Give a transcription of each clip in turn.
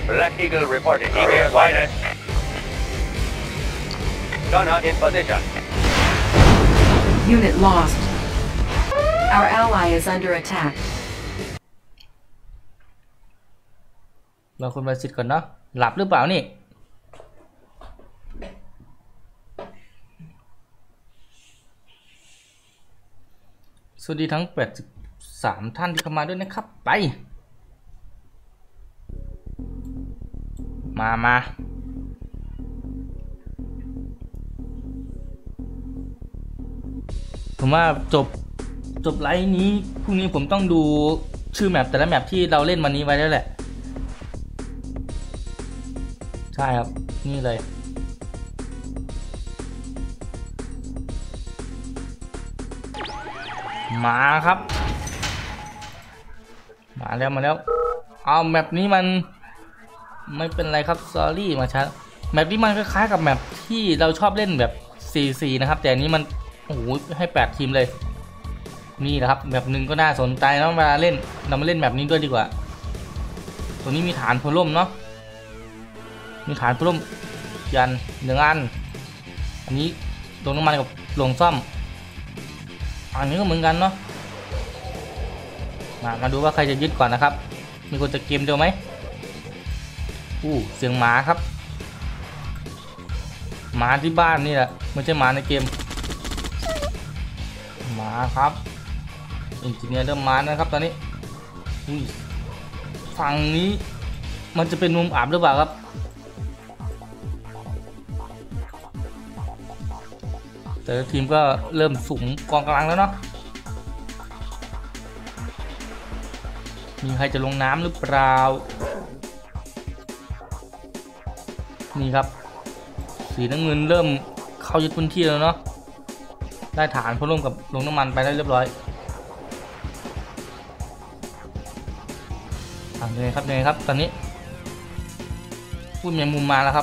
Black Eagle reported EBS widened. Gunner in position. Unit lost. Our ally is under attack. เราคุณมาสิทธิ์ก่อนเนาะหลับหรือเปล่านี่สวัสดีทั้ง83ท่านที่เข้ามาด้วยนะครับไปมาผมว่าจบไลฟ์นี้พรุ่งนี้ผมต้องดูชื่อแมปแต่ละแมปที่เราเล่นวันนี้ไว้แล้วแหละใช่ครับนี่เลยมาครับมาแล้วเอาแมปนี้มันไม่เป็นไรครับ sorry มาช้าแมปนี้มันคล้ายๆกับแมปที่เราชอบเล่นแบบ 4-4 นะครับแต่อันนี้มันโอ้โหให้8ทีมเลยนี่นะครับแมปหนึ่งก็น่าสนใจนะเวลาเล่นเรามาเล่นแมปนี้ด้วยดีกว่าตัวนี้มีฐานพลร่มเนาะมีฐานพลร่มยัน1 อันอันนี้ลงน้ำมันกับลงซ่อมอันนี้ก็เหมือนกันเนาะมาดูว่าใครจะยึดก่อนนะครับมีคนจะเกมเดียวไหมเสียงหมาครับหมาที่บ้านนี่แหละไม่ใช่หมาในเกมหมาครับอินจิเนียร์เริ่มมานะครับตอนนี้ฝั่งนี้มันจะเป็นมุมอับหรือเปล่าครับแต่ทีมก็เริ่มสุ่มกองกำลังแล้วเนาะมีใครจะลงน้ำหรือเปล่านี่ครับสีน้ำเงินเริ่มเข้ายึดพื้นที่แล้วเนาะได้ฐานพร่มกับลงน้ำมันไปได้เรียบร้อยยังไงครับตอนนี้พูดแมงมุมมาแล้วครับ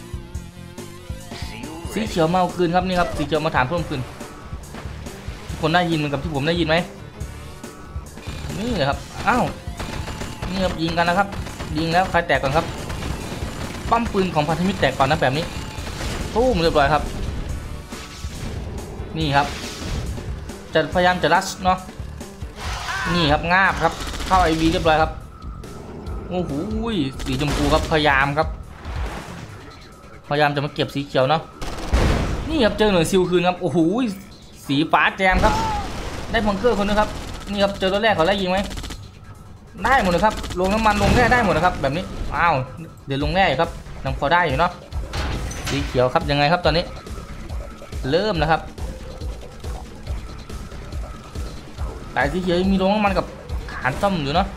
สีเขียวมาเอาคืนครับนี่ครับสีเขียวมาฐานพร่มคืนทุกคนได้ยินเหมือนกับที่ผมได้ยินไหมนี่เลยครับอ้าวนี่ครับยิงกันนะครับยิงแล้วใครแตกก่อนครับปั้มปืนของพันธมิตรแตกก่อนนะแบบนี้ตู้มเรียบร้อยครับนี่ครับจะพยายามจะรัชเนาะนี่ครับงาบครับเข้าไอวีเรียบร้อยครับโอ้โหสีชมพูครับพยายามจะมาเก็บสีเขียวเนาะนี่ครับเจอหน่วยซิลคืนครับโอ้โหสีฟ้าแจมครับได้บังเกอร์คนนึงครับนี่ครับเจอตัวแรกเขาไล่ยิงไหมได้หมดเลยครับลงน้ำมันลงแร่ได้หมดนะครับแบบนี้อ้าวเดี๋ยวลงแร่ครับยังพอได้อยู่เนาะสีเขียวครับยังไงครับตอนนี้เริ่มนะครับแต่สีเขียวมีลงน้ำมันกับฐานซ่อมอยู่เนาะ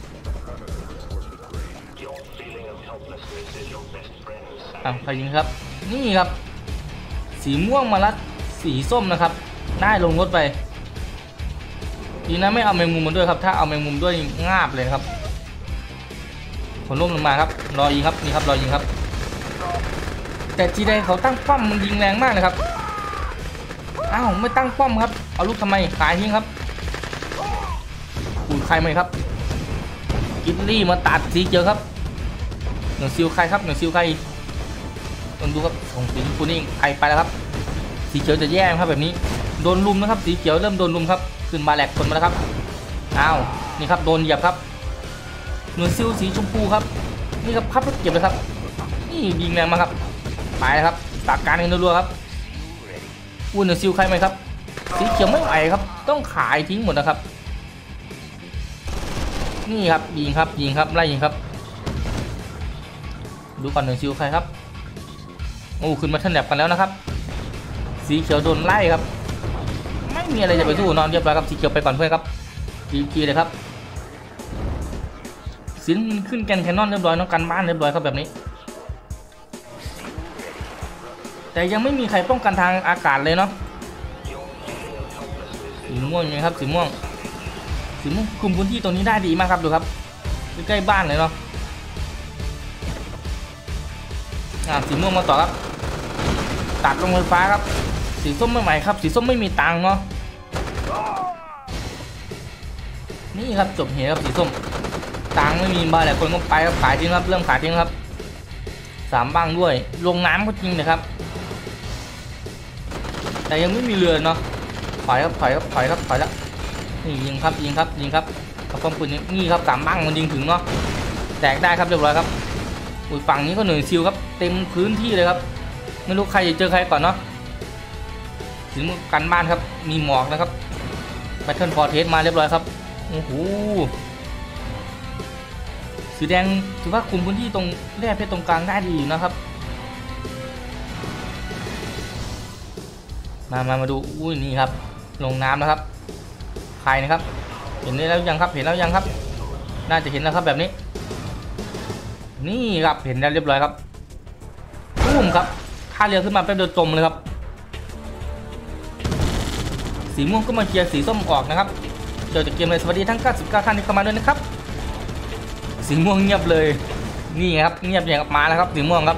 ใครยิงครับนี่ครับสีม่วงมาลัดสีส้มนะครับได้ลงรถไปดีนะไม่เอาแมงมุมมาด้วยครับถ้าเอาแมงมุมด้วยงาบเลยครับผลร่มลงมาครับรอยิงครับนี่ครับรอยิงครับแต่จีได้เขาตั้งป้อมมันยิงแรงมากเลยครับอ้าวไม่ตั้งป้อมครับเอาลูกทำไมขายทิ้งครับใครไหมครับกิตลี่มาตัดสีเขียวครับหนึ่งซิลใครครับหนึ่งซิลใครต้องดูครับของสีคุณนี่ใครไปแล้วครับสีเขียวจะแย่ครับแบบนี้โดนลุมนะครับสีเขียวเริ่มโดนลุมครับขึ้นมาแหลกคนมาแล้วครับอ้าวนี่ครับโดนเหยียบครับหน่วยซิลสีชมพูครับนี่ครับพับเก็บเลยครับนี่ยิงแรงมากครับไปครับตักการกันรัวๆครับหน่วยซิลใครไหมครับสีเขียวไม่ไหวครับต้องขายทิ้งหมดนะครับนี่ครับยิงครับไล่ยิงครับดูก่อนหน่วยซิลใครครับโอ้ขึ้นมาทันแลบกันแล้วนะครับสีเขียวโดนไล่ครับไม่มีอะไรจะไปสู้นอนเรียบร้อยครับสีเขียวไปก่อนเพื่อนครับจีเลยครับสินขึ้นแกนแคนนอนเรียบร้อยน้องกันบ้านเรียบร้อยครับแบบนี้แต่ยังไม่มีใครป้องกันทางอากาศเลยเนาะสีม่วงยังไงครับสีม่วงคุมพื้นที่ตรงนี้ได้ดีมากครับดูครับใกล้บ้านเลยเนาะสีม่วงมาต่อครับตัดลงไฟฟ้าครับสีส้มไม่ไหวครับสีส้มไม่มีตังค์เนาะนี่ครับจบเหตุครับสีส้มตังค์ไม่มีบ้านแหละคนก็ไปครับขายทิ้งครับเริ่มขายทิ้งครับ3 บ้างด้วยลงน้ำก็จริงนะครับแต่ยังไม่มีเรือเนาะถอยครับถอยแล้วนี่ยิงครับกระป๋องปืนนี่ครับ3 บ้างมันยิงถึงเนาะแตกได้ครับเรียบร้อยครับอุ้ยฝั่งนี้ก็หน่วยซิลครับเต็มพื้นที่เลยครับไม่รู้ใครจะเจอใครก่อนเนาะถึงกันบ้านครับมีหมอกนะครับแบทเทิลฟอร์เทสมาเรียบร้อยครับโอ้โหสีแดงถือว่าคุมพื้นที่ตรงแร่เพชรตรงกลางได้ดีอยู่นะครับมาดูอุ้ยนี่ครับลงน้ำนะครับใครนะครับเห็นได้แล้วยังครับเห็นแล้วยังครับน่าจะเห็นแล้วครับแบบนี้นี่ครับเห็นแล้วเรียบร้อยครับปุ้มครับท่าเรือขึ้นมาแป๊บเดียวจมเลยครับสีม่วงก็มาเคลียร์สีส้มออกนะครับเจอจากเกมเลยสวัสดีทั้ง99ท่านที่เข้ามาด้วยนะครับสีม่วงเงียบเลยนี่ครับเงียบอย่างกับมาแล้วครับสีม่วงครับ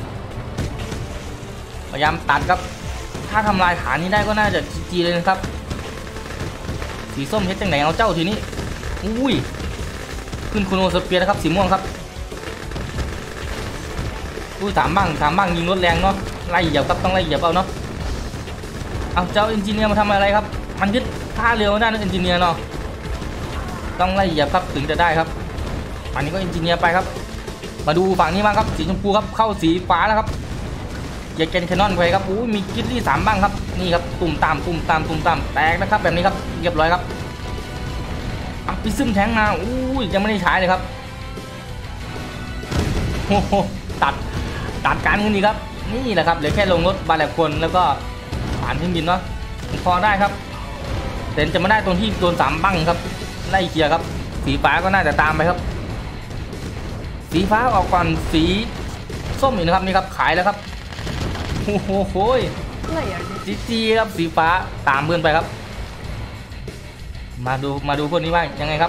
พยายามตัดครับถ้าทำลายฐานนี้ได้ก็น่าจะจีเลยนะครับสีส้มเฮ็ดจังไหนเอาเจ้าทีนี้อุ้ยขึ้นโคโนสเปียร์นะครับสีม่วงครับอุ้ยถามบ้างยิงรถแรงเนาะไล่เหยียบครับต้องไล่เหยียบเอาเนาะเอาเจ้าเอนจิเนียร์มาทำอะไรครับมันยึดท่าเรือไม่ได้นะเอนจิเนียร์เนาะต้องไล่เหยียบครับถึงจะได้ครับอันนี้ก็เอนจิเนียร์ไปครับมาดูฝั่งนี้บ้างครับสีชมพูครับเข้าสีฟ้าแล้วครับอย่าเกนแคนนอนไปครับอู้มีกิลลี่3 บ้างครับนี่ครับตุ่มตามแตกนะครับแบบนี้ครับเรียบร้อยครับอัพพิซึมแทงมาอู้ยังไม่ได้ใช้เลยครับโอ้โหตัดการเงินดีครับนี่แหละครับเหลือแค่ลงรถบาแลกคนแล้วก็ผ่านเครื่องบินเนาะพอได้ครับแต่จะมาได้ตรงที่โดน3 บ้างครับไล่เคลียร์ครับสีฟ้าก็น่าจะตามไปครับสีฟ้าออกก่อนสีส้มอีกนะครับนี่ครับขายแล้วครับโอ้โหจีครับสีฟ้าตามเพื่อนไปครับมาดูพวกนี้บ้างยังไงครับ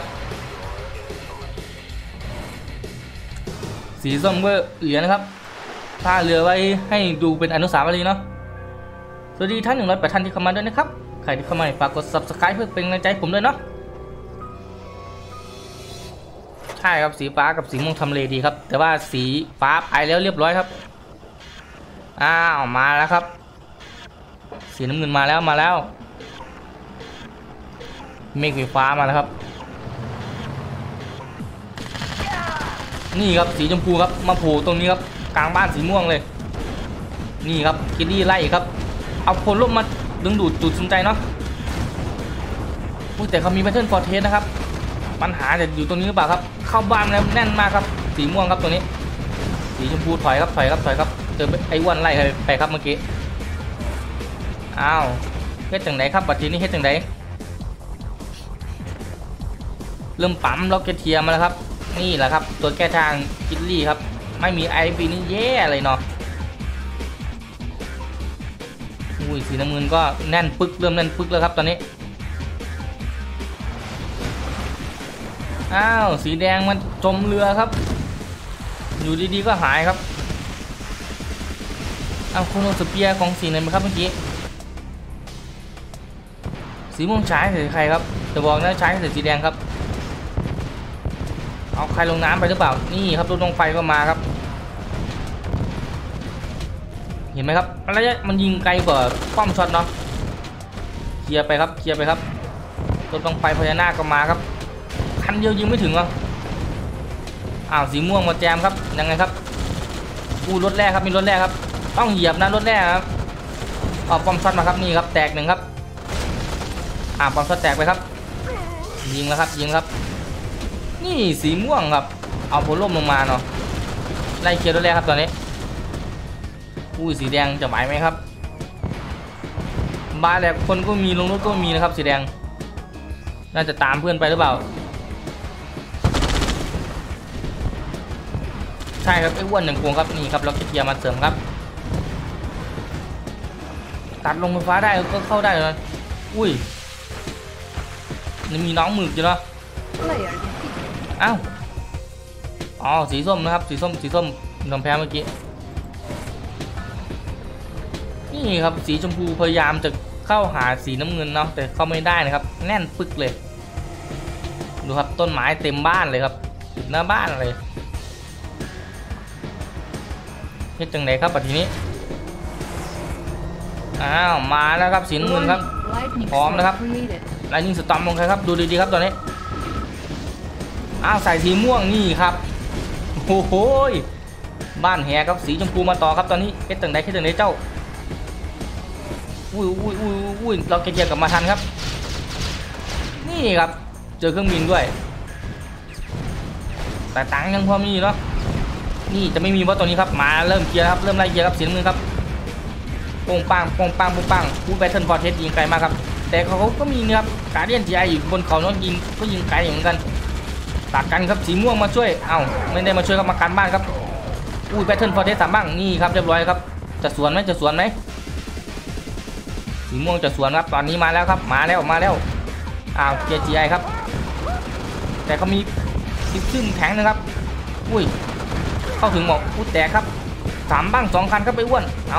สีส้มก็เหลือนะครับท่าเรือไว้ให้ดูเป็นอนุสาวรีย์เนาะสวัสดีท่าน108 ท่านที่เข้ามาด้วยนะครับใครที่เข้ามาฝากกด subscribe เพื่อเป็นกำลังใจผมด้วยเนาะใช่ครับสีฟ้ากับสีม่วงทำเลดีครับแต่ว่าสีฟ้าไปแล้วเรียบร้อยครับอ้าวมาแล้วครับสีน้ำเงินมาแล้วเมฆไฟฟ้ามาแล้วครับนี่ครับสีชมพูครับมาโผล่ตรงนี้ครับกลางบ้านสีม่วงเลยนี่ครับกิลลี่ไล่ครับเอาพลร่มมาดึงดูดจุดสนใจเนาะแต่เขามีแพทเทิร์นฟอร์เทสนะครับปัญหาจะอยู่ตรงนี้หรือเปล่าครับเข้าบ้านแล้วแน่นมากครับสีม่วงครับตัวนี้สีชมพูถอยครับเจอไอ้อ้วนไล่ไปครับเมื่อกี้อ้าวเฮ็ดจังไหนครับบัดทีนี้เฮ็ดจังไหนเริ่มปั๊มล็อกเกตเทียมาแล้วครับนี่แหละครับตัวแก้ทางกิลลี่ครับไม่มีไอพีนี่แย่เลยเนาะอุ้ยสีน้ำเงินก็แน่นปึกเริ่มแน่นปึกแล้วครับตอนนี้อ้าวสีแดงมันจมเรือครับอยู่ดีๆก็หายครับเอาโคโนสเปียร์ของสีไหนมาครับเมื่อกี้สีม่วงใช้ใส่ใครครับจะบอกนะใช้ใส่สีแดงครับเอาใครลงน้ำไปหรือเปล่านี่ครับรถลงไฟก็มาครับเห็นไหมครับระยะมันยิงไกลกว่าป้อมช็อตเนาะเคลียร์ไปครับรถลงไฟพญานาคก็มาครับคันเดียวยิงไม่ถึงหรออ้าวสีม่วงมาแจมครับยังไงครับรถแรกครับมีรถแรกครับต้องเหยียบนะรถแรกครับเอาป้อมช็อตมาครับนี่ครับแตก1ครับป้อมช็อตแตกไปครับยิงแล้วครับนี่สีม่วงครับเอาโพล่มลงมาเนาะไล่เคลียร์รถแรกครับตอนนี้สีแดงจะไหวไหมครับบาแหลกคนก็มีลงรถก็มีนะครับสีแดงน่าจะตามเพื่อนไปหรือเปล่าใช่ครับไอ้อ้วน1 พวงครับนี่ครับล็อกเกียร์มาเสริมครับตัดลงไฟฟ้าได้ก็เข้าได้เลยอุ้ยนี่มีน้องหมึกอยู่เนาะอ้าวอ๋อสีส้มนะครับสีส้มโดนแพ้เมื่อกี้นี่ครับสีชมพูพยายามจะเข้าหาสีน้ำเงินเนาะแต่เข้าไม่ได้นะครับแน่นปึกเลยดูครับต้นไม้เต็มบ้านเลยครับติดหน้าบ้านเลยเฮ็ดจังไหนครับปัจจุบันนี้อ้าวมาแล้วครับสีน้ำเงินครับ Lightning พร้อมนะครับ storm created. ไลนิ่งสตอมลงใครครับดูดีๆครับตอนนี้อ้าวใส่สีม่วงนี่ครับโอ้โหบ้านแหครับสีชมพูมาต่อครับตอนนี้เฮ็ดจังไหนเจ้าอุ้ยเราเกียร์กลับมาทันครับนี่ครับเจอเครื่องบินด้วยแต่ตังค์ยังพอมีเนาะนี่จะไม่มีเพราะตอนนี้ครับมาเริ่มเกียร์ครับเริ่มไล่เกียร์ครับสีน้ำเงินครับโป่งปังผู้แบทเทิลฟอร์เทสยิงไกลมากครับแต่เขาก็มีนะครับการเดียนจีไออยู่บนเขาน้องยิงก็ยิงไกลเหมือนกันตัดกันครับสีม่วงมาช่วยเอ้าไม่ได้มาช่วยครับมากันบ้านครับแบทเทิลฟอร์เทส3บ้างนี่ครับเรียบร้อยครับจะสวนไหมสีม่วงจะสวนครับตอนนี้มาแล้วครับมาแล้วอ้าวเกียร์จีไอครับแต่เขามีซึ่งแข็งนะครับอุ้ยเข้าถึงหมอกแตกครับ3บ้าง2คันครับไปอ้วนเอา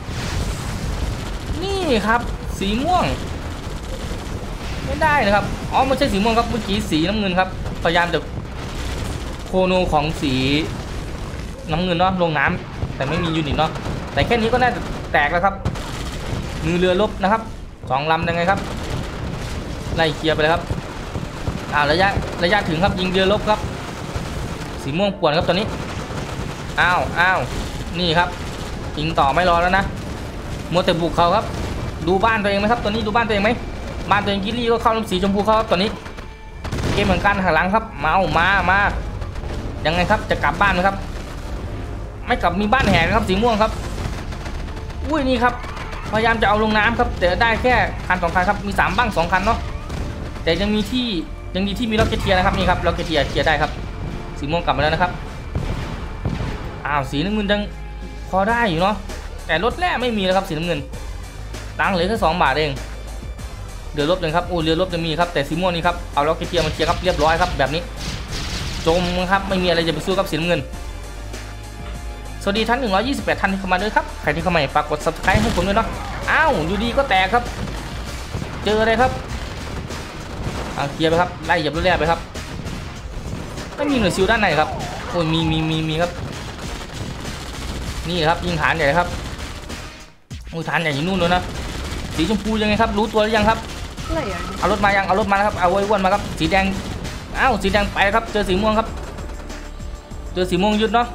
นี่ครับสีม่วงไม่ได้นะครับอ๋อไม่ใช่สีม่วงครับเมื่อกี้สีน้ำเงินครับพยายามจะโคโนของสีน้ำเงินเนาะลงน้ำแต่ไม่มียูนิตเนาะแต่แค่นี้ก็น่าจะแตกแล้วครับมือเรือลบนะครับ2 ลำยังไงครับไล่เคลียร์ไปเลยครับระยะถึงครับยิงเรือลบครับสีม่วงป่วนครับตอนนี้อ้าวนี่ครับยิงต่อไม่รอแล้วนะมัวแต่บุกเขาครับดูบ้านตัวเองไหมครับตอนนี้ดูบ้านตัวเองไหมบ้านตัวเองกิลลี่ก็เข้าสีชมพูเขาครับตอนนี้เกมเหมือนกันหันหลังครับมายังไงครับจะกลับบ้านไหมครับไม่กลับมีบ้านแหกครับสีม่วงครับอุ้ยนี่ครับพยายามจะเอาลงน้ำครับแต่ได้แค่คัน2 คันครับมี3บ้าง2 คันเนาะแต่ยังดีที่มีล็อกเก็ตเทียร์นะครับนี่ครับล็อกเก็ตเทียร์เคลียร์ได้ครับสีม่วงกลับมาแล้วนะครับอ้าวสีน้ำเงินยังพอได้อยู่เนาะแต่รถแร่ไม่มีแล้วครับสีน้ำเงินตังค์เหลือแค่2 บาทเองเรือรบเลยครับเรือรบจะมีครับแต่สีม่วงนี่ครับเอาล็อกเก็ตเทียร์มาเคลียร์ครับเรียบร้อยครับแบบนี้จมครับไม่มีอะไรจะไปสู้กับสีน้ำเงินสวัสดีท่าน128ท่านที่เข้ามาด้วยครับใครที่เข้ามาฝากกด subscribe ให้ผมด้วยเนาะอ้าวอยู่ดีก็แตกครับเจออะไรครับเคลียร์ไปครับไล่เหยียบรถแร่ไปครับไม่มีหน่วยซิลด้านในครับโอ้ยมีครับนี่ครับยิงฐานใหญ่ครับฐานใหญ่อยู่นู่นเลยนะสีชมพูยังไงครับรู้ตัวหรือยังครับเอารถมาแล้วครับเอาไว้อ้วนมาครับสีแดงสีแดงไปครับเจอสีม่วงครับเจอสีม่วงยุดเนาะ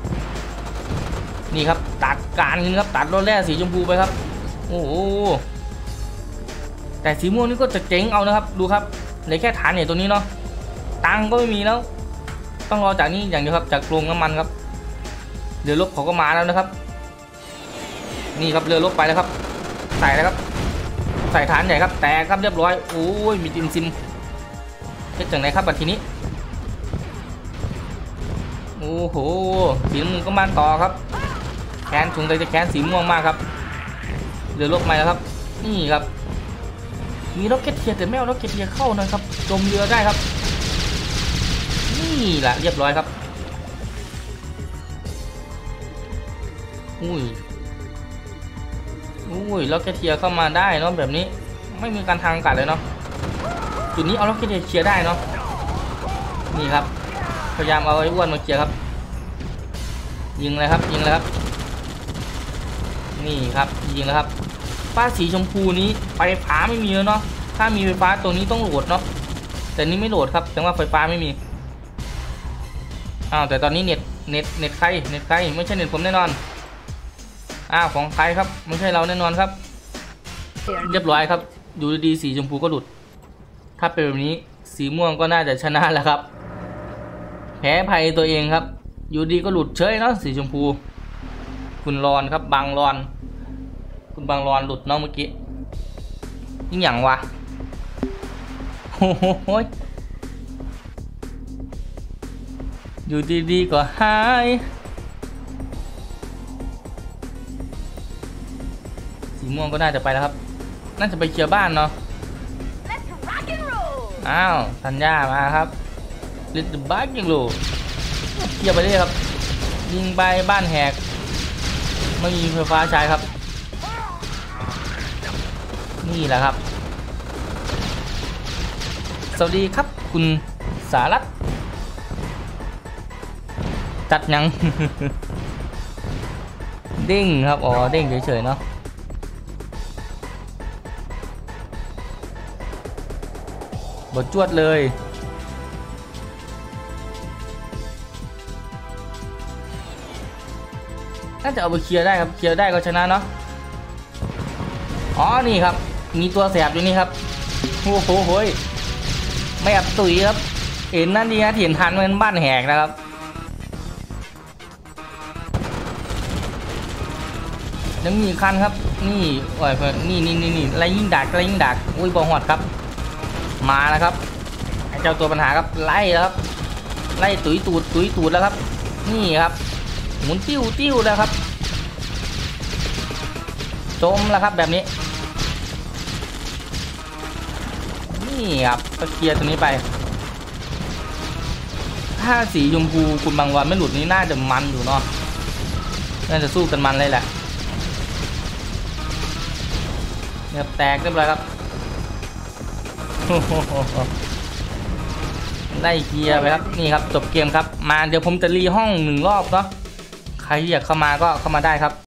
นี่ครับตัดการเงินครับตัดรถแร่สีชมพูไปครับโอ้โหแต่สีม่วงนี่ก็จะเจ๋งเอานะครับดูครับเหลือแค่ฐานเนี่ยตัวนี้เนาะตังก็ไม่มีแล้วต้องรอจากนี้อย่างเดียวครับจากโรงน้ำมันครับเรือรบเขาก็มาแล้วนะครับนี่ครับเรือรบไปแล้วครับใส่แล้วครับใส่ฐานใหญ่ครับแตกครับเรียบร้อยโอ้ยมีจิมซิมเฮ็ดจังไหนครับบัดทีนี้โอ้โหสีน้ำเงินก็มาต่อครับแคนถุงใจจะแคนสีม่วงมากครับเรือรบมาแล้วครับนี่ครับมีล็อกเก็ตเทียร์แต่ไม่เอาล็อกเก็ตเทียร์เข้านะครับจมเรือได้ครับนี่แหละเรียบร้อยครับอุ้ยล็อกเก็ตเทียร์เข้ามาได้เนาะแบบนี้ไม่มีการทางอากาศเลยเนาะจุดนี้เอาล็อกเก็ตเทียร์เคลียร์ได้เนาะนี่ครับพยายามเอาไอ้อ้วนมาเคลียร์ครับยิงเลยครับนี่ครับยิงแล้วครับฟ้าสีชมพูนี้ไฟฟ้าไม่มีแล้วเนาะถ้ามีไฟฟ้าตัวนี้ต้องโหลดเนาะแต่นี้ไม่โหลดครับแต่ว่าไฟฟ้าไม่มีแต่ตอนนี้เน็ตใครไม่ใช่เน็ตผมแน่นอนของใครครับไม่ใช่เราแน่นอนครับเรียบร้อยครับดูดีสีชมพูก็หลุดถ้าเป็นแบบนี้สีม่วงก็น่าจะชนะแล้วครับแพ้ภัยตัวเองครับอยู่ดีก็หลุดเฉยเนาะสีชมพูคุณรอนครับบางรอนคุณบางรอนหลุดเนาะเมื่อกี้ยิ่งอย่างวะโอ้โหอยู่ดีๆก็หายสีม่วงก็น่าจะไปแล้วครับน่าจะไปเคลียร์บ้านเนาะธัญญามาครับลิตเติ้ลบักยังโลเคลียร์ไปเลยครับยิงไปบ้านแหกไม่มีไฟฟ้าใช้ครับนี่แหละครับสวัสดีครับคุณสารัตน์จัดยัง เด้งครับอ๋อเด้งเฉยๆเนาะบดจวดเลยน่าจะเอาไปเคลียร์ได้ครับเคลียร์ได้ก็ชนะเนาะอ๋อนี่ครับมีตัวแสบอยู่นี่ครับโอ้โหโหยไม่อับตุ๋ยครับเห็นนั่นดีนะเห็นทันมันบ้านแหกนะครับยังมีคันครับนี่โอ้ยนี่ไรยิ่งดักไรยิ่งดักอุ้ยบอหอดครับมาแล้วครับไอ้เจ้าตัวปัญหาครับไล่แล้วครับไล่ตุ๋ยตูดแล้วครับนี่ครับหมุนติ้วแล้วครับจมแล้วครับแบบนี้นี่ครับก็เคลียร์ตัวนี้ไปถ้าสีชมพูคุณบางวันไม่หลุดนี้น่าจะมันอยู่เนาะน่าจะสู้กันมันเลยแหละเนี่ยแตกเรียบร้อยครับได้เคลียร์ไปครับนี่ครับจบเกมครับมาเดี๋ยวผมจะรีห้อง1 รอบเนาะใครอยากเข้ามาก็เข้ามาได้ครับ